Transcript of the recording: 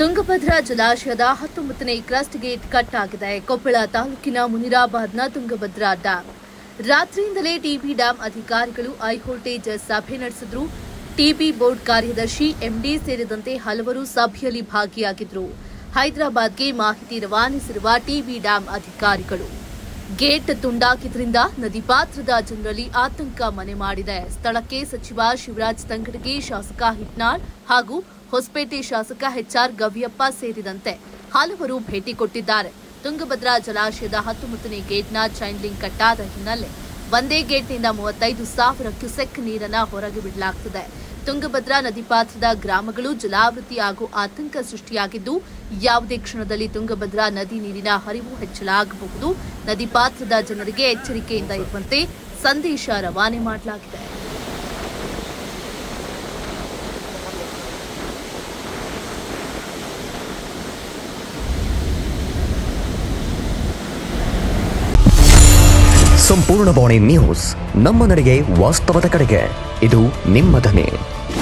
ತುಂಗಭದ್ರಾ ಜಲಾಶಯದ 19ನೇ crust gate cut ಆಗಿದೆ. ಕೊಪ್ಪಳ ತಾಲೂಕಿನ ಮುನಿರಾಬಾದ್ನ ತುಂಗಭದ್ರಾ ಡ್ಯಾಂ. ರಾತ್ರಿಯಿಂದಲೇ ಟಿಬಿ ಡ್ಯಾಂ ಅಧಿಕಾರಿಗಳು ಹೈವೋಲ್ಟೇಜ್ ಸಭೆ ನಡೆಸಿದ್ರು. ಟಿಬಿ ಬೋರ್ಡ್ ಕಾರ್ಯದರ್ಶಿ ಎಂಡಿ ಸೇರಿದಂತೆ ಹಲವರು ಸಭೆಯಲ್ಲಿ ಭಾಗಿಯಾಗಿದ್ದರು. ಹೈದರಾಬಾದ್ಗೆ ಮಾಹಿತಿ ರವಾನಿಸಿರುವ ಟಿಬಿ ಡ್ಯಾಂ ಅಧಿಕಾರಿಗಳು ಗೇಟ್ ತುಂಡಾಕಿದ್ರಿಂದ ನದಿ ಪಾತ್ರದ ಜನರಲ್ಲಿ ಆತಂಕ ಮನೆ ಮಾಡಿದೆ. ಸ್ಥಳಕ್ಕೆ ಸಚಿವ ಶಿವರಾಜ್ ತಂಗಡಗಿ, ಶಾಸಕ ಹಿಟ್ನಾಳ್ ಹಾಗೂ ಹೊಸಪೇಟೆ ಶಾಸಕ ಎಚ್ಆರ್ ಗವಿಯಪ್ಪ ಸೇರಿದಂತೆ ಹಲವರು ಭೇಟಿ ಕೊಟ್ಟಿದ್ದಾರೆ. ತುಂಗಭದ್ರಾ ಜಲಾಶಯದ 19ನೇ ಗೇಟ್ನ ಚೈನ್ ಲಿಂಕ್ ಕಟ್ಟಾದ ಹಿನ್ನೆಲೆ ಒಂದೇ ಗೇಟ್ನಿಂದ 35,000 ಕ್ಯೂಸೆಕ್ ನೀರನ್ನು ಹೊರಗೆ ಬಿಡಲಾಗುತ್ತದೆ. ತುಂಗಭದ್ರಾ ನದಿ ಪಾತ್ರದ ಗ್ರಾಮಗಳು ಜಲಾವೃತಿಯಾಗುವ ಆತಂಕ ಸೃಷ್ಟಿಯಾಗಿದ್ದು, ಯಾವುದೇ ಕ್ಷಣದಲ್ಲಿ ತುಂಗಭದ್ರಾ ನದಿ ನೀರಿನ ಹರಿವು ಹೆಚ್ಚಲಾಗಬಹುದು. ನದಿ ಪಾತ್ರದ ಜನರಿಗೆ ಎಚ್ಚರಿಕೆಯಿಂದ ಇರುವಂತೆ ಸಂದೇಶ ರವಾನೆ ಮಾಡಲಾಗಿದೆ. ಸಂಪೂರ್ಣ ಬಾಣಿ ನ್ಯೂಸ್, ನಮ್ಮ ನಡೆಗೆ ವಾಸ್ತವದ ಕಡೆಗೆ. ಇದು ನಿಮ್ಮ ಧ್ವನಿ.